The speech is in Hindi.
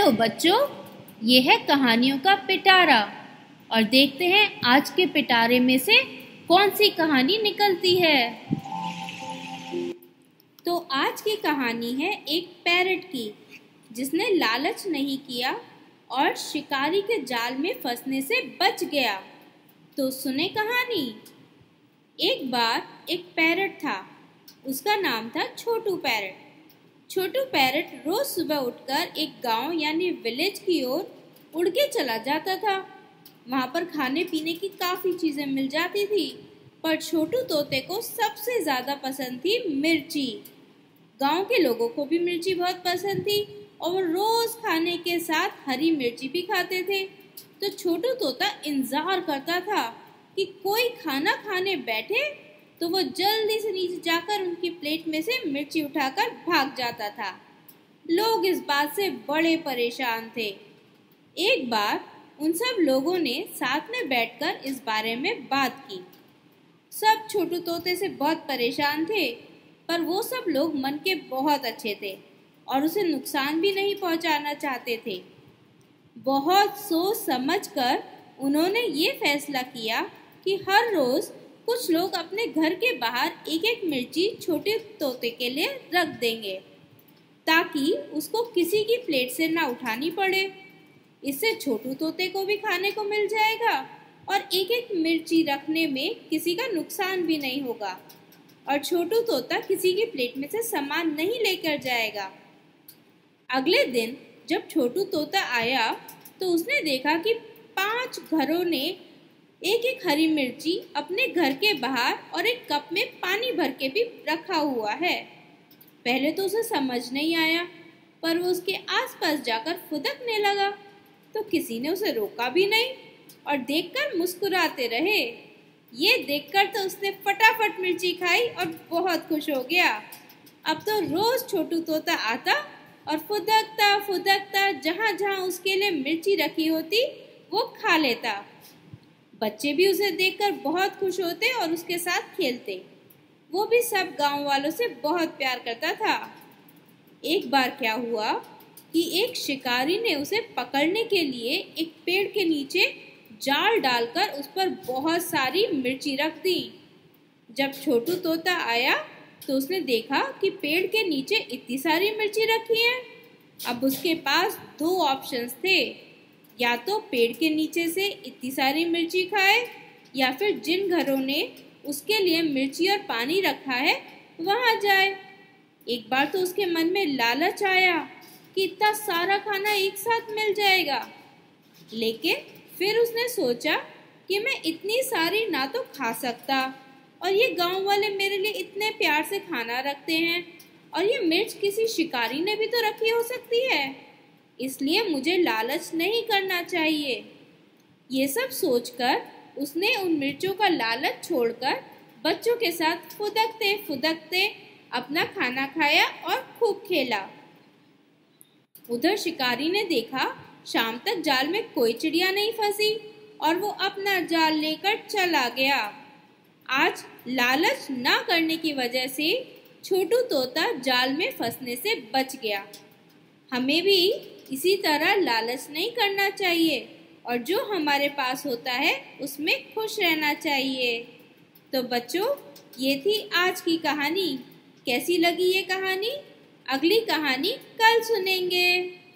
हेलो बच्चों, ये है कहानियों का पिटारा और देखते हैं आज के पिटारे में से कौन सी कहानी निकलती है। तो आज की कहानी है एक पैरट की जिसने लालच नहीं किया और शिकारी के जाल में फंसने से बच गया। तो सुने कहानी। एक बार एक पैरट था, उसका नाम था छोटू पैरट। छोटू पैरट रोज सुबह उठकर एक गांव यानी विलेज की ओर उड़ के चला जाता था। वहां पर खाने पीने की काफी चीजें मिल जाती थी, पर छोटू तोते को सबसे ज्यादा पसंद थी मिर्ची। गांव के लोगों को भी मिर्ची बहुत पसंद थी और वो रोज खाने के साथ हरी मिर्ची भी खाते थे। तो छोटू तोता इंतजार करता था कि कोई खाना खाने बैठे तो वो जल्दी से नीचे जाकर उनकी प्लेट में से मिर्ची उठाकर भाग जाता था। लोग इस बात से बड़े परेशान थे। एक बार उन सब लोगों ने साथ में बैठकर इस बारे में बात की। सब छोटू तोते से बहुत परेशान थे, पर वो सब लोग मन के बहुत अच्छे थे और उसे नुकसान भी नहीं पहुंचाना चाहते थे। बहुत सोच समझकर उन्होंने ये फैसला किया कि हर रोज कुछ लोग अपने घर के बाहर एक एक मिर्ची छोटे तोते के लिए रख देंगे, ताकि उसको किसी की प्लेट से ना उठानी पड़े। इससे छोटू तोते को भी खाने को मिल जाएगा और एक एक मिर्ची रखने में किसी का नुकसान भी नहीं होगा और छोटू तोता किसी की प्लेट में से सामान नहीं लेकर जाएगा। अगले दिन जब छोटू तोता आया तो उसने देखा कि 5 घरों ने एक एक हरी मिर्ची अपने घर के बाहर और एक कप में पानी भर के भी रखा हुआ है। पहले तो उसे समझ नहीं आया, पर वो उसके आसपास जाकर फुदकने लगा तो किसी ने उसे रोका भी नहीं और देखकर मुस्कुराते रहे। ये देखकर तो उसने फटाफट मिर्ची खाई और बहुत खुश हो गया। अब तो रोज छोटू तोता आता और फुदकता फुदकता जहाँ जहाँ उसके लिए मिर्ची रखी होती वो खा लेता। बच्चे भी उसे देखकर बहुत खुश होते और उसके साथ खेलते। वो भी सब गांव वालों से बहुत प्यार करता था। एक बार क्या हुआ कि एक शिकारी ने उसे पकड़ने के लिए एक पेड़ के नीचे जाल डालकर उस पर बहुत सारी मिर्ची रख दी। जब छोटू तोता आया तो उसने देखा कि पेड़ के नीचे इतनी सारी मिर्ची रखी है। अब उसके पास 2 ऑप्शंस थे, या तो पेड़ के नीचे से इतनी सारी मिर्ची खाए या फिर जिन घरों ने उसके लिए मिर्ची और पानी रखा है वहां जाए। एक बार तो उसके मन में लालच आया कि इतना सारा खाना एक साथ मिल जाएगा, लेकिन फिर उसने सोचा कि मैं इतनी सारी ना तो खा सकता और ये गांव वाले मेरे लिए इतने प्यार से खाना रखते हैं और ये मिर्च किसी शिकारी ने भी तो रखी हो सकती है, इसलिए मुझे लालच नहीं करना चाहिए। ये सब सोचकर उसने उन मिर्चों का लालच छोड़कर बच्चों के साथ फुदकते फुदकते अपना खाना खाया और खूब खेला। उधर शिकारी ने देखा शाम तक जाल में कोई चिड़िया नहीं फंसी और वो अपना जाल लेकर चला गया। आज लालच ना करने की वजह से छोटू तोता जाल में फंसने से बच गया। हमें भी इसी तरह लालच नहीं करना चाहिए और जो हमारे पास होता है उसमें खुश रहना चाहिए। तो बच्चों, ये थी आज की कहानी। कैसी लगी ये कहानी? अगली कहानी कल सुनेंगे।